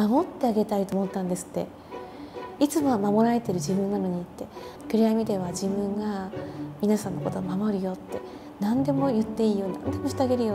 守ってあげたいと思ったんですって。いつもは守られてる自分なのにって、暗闇では自分が皆さんのことを守るよって、何でも言っていいよ、何でもしてあげるよって。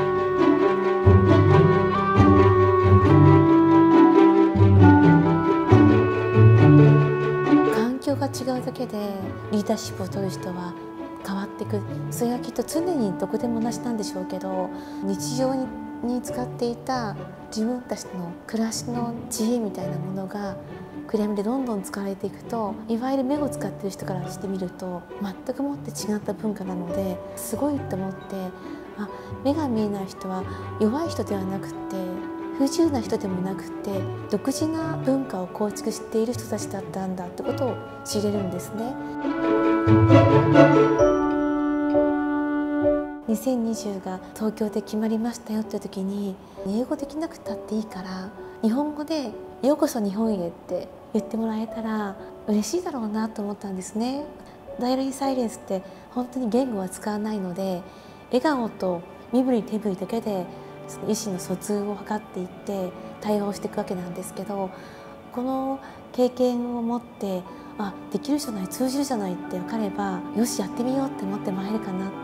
環境が違うだけでリーダーシップを取る人は変わっていく。それはきっと常にどこでも同じなんでしょうけど、日常に使っていた自分たちの暮らしの知恵みたいなものが暗闇でどんどん使われていくと、いわゆる目を使っている人からしてみると全くもって違った文化なので、すごいと思って、目が見えない人は弱い人ではなくて不自由な人でもなくて、独自な文化を構築している人たちだったんだってことを知れるんですね。2020が東京で決まりましたよって時に、英語できなくたっていいから日本語で「ようこそ日本へ」って言ってもらえたら嬉しいだろうなと思ったんですね。ダイアリーサイレンスって本当に言語は使わないので、笑顔と身振り手振りだけで意思の疎通を図っていって対話をしていくわけなんですけど、この経験を持ってできるじゃない、通じるじゃないって分かれば、よしやってみようって思ってもらえるかなって。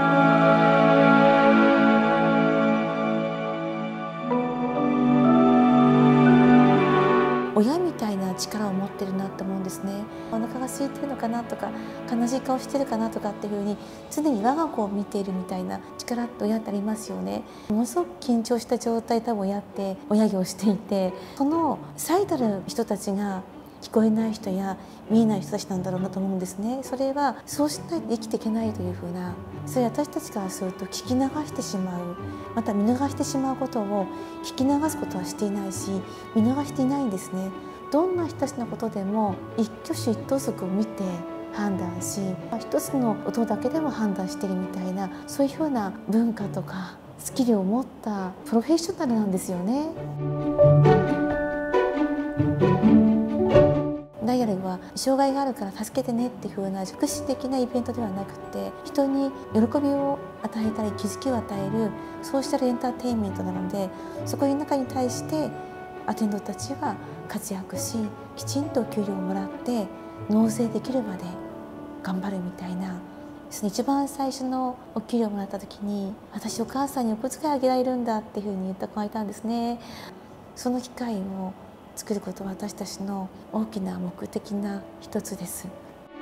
親みたいな力を持ってるなって思うんですね。お腹が空いてるのかなとか、悲しい顔してるかなとかっていうふうに常に我が子を見ているみたいな力って親ってありますよね。ものすごく緊張した状態多分親って親業をしていて、その最たる人たちが聞こえない人や見えない人たちなんだろうなと思うんですね。それはそうしないと生きていけないというふうな、それ私たちからすると聞き流してしまう、また見逃してしまうことを聞き流すことはしていないし、見逃していないんですね。どんな人たちのことでも一挙手一投足を見て判断し、一つの音だけでも判断しているみたいな、そういうふうな文化とかスキルを持ったプロフェッショナルなんですよね。ダイアログは障害があるから助けてねっていう風な福祉的なイベントではなくて、人に喜びを与えたり気づきを与えるソーシャルエンターテインメントなので、そこの中に対してアテンドたちは活躍し、きちんとお給料をもらって納税できるまで頑張るみたいな。一番最初のお給料をもらった時に、私お母さんにお小遣いあげられるんだっていう風に言った子がいたんですね。その機会を作ることは私たちの大きな目的な一つです。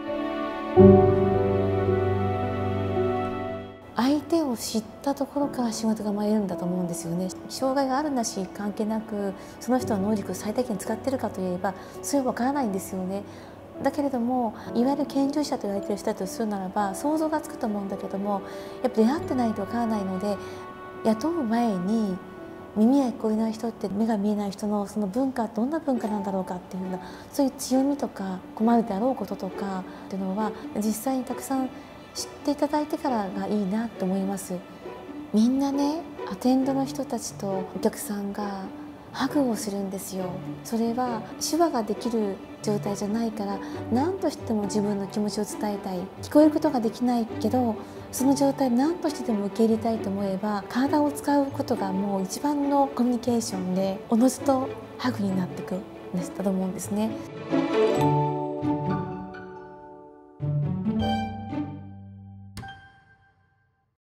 相手を知ったところから仕事が生まれるんだと思うんですよね。障害があるなし関係なく、その人の能力を最大限使っているかといえばそれは分からないんですよね。だけれども、いわゆる健常者と言われている人だとするならば想像がつくと思うんだけども、やっぱ出会ってないと分からないので、雇う前に耳が聞こえない人って目が見えない人のその文化、どんな文化なんだろうかっていうような、そういう強みとか困るであろうこととかっていうのは実際にたくさん知っていただいてからがいいなと思います。みんなね、アテンドの人たちとお客さんがハグをするんですよ。それは手話ができる状態じゃないから、何としても自分の気持ちを伝えたい、聞こえることができないけどその状態を何としてでも受け入れたいと思えば、体を使うことがもう一番のコミュニケーションで、おのずとハグになっていくんだと思うんですね。